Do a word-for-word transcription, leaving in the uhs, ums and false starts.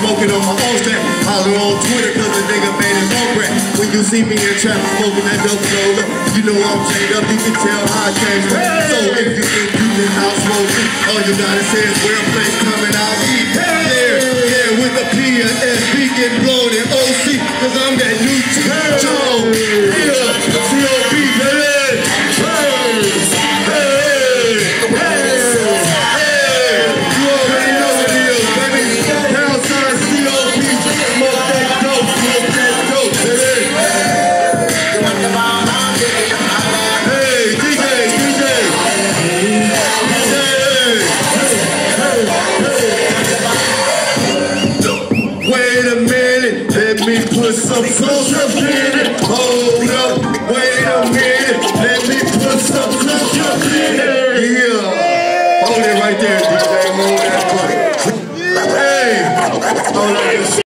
smoking on my own stack. Holler on Twitter cause the nigga made his own crack. When you see me in traffic smoking that dope roller, you know I'm chained up, you can tell how I changed. So if you think you can house smoking, all you gotta say is where a place coming out eat. Yeah, yeah, with the P and S B getting blown in O C, cause I'm that new G Joe. Yeah, C O B, baby. Put some social in it. Hold up, wait a minute. Let me put some social in it. Yeah. Hold it right there, D J. Hold that button. Hey. Hold on.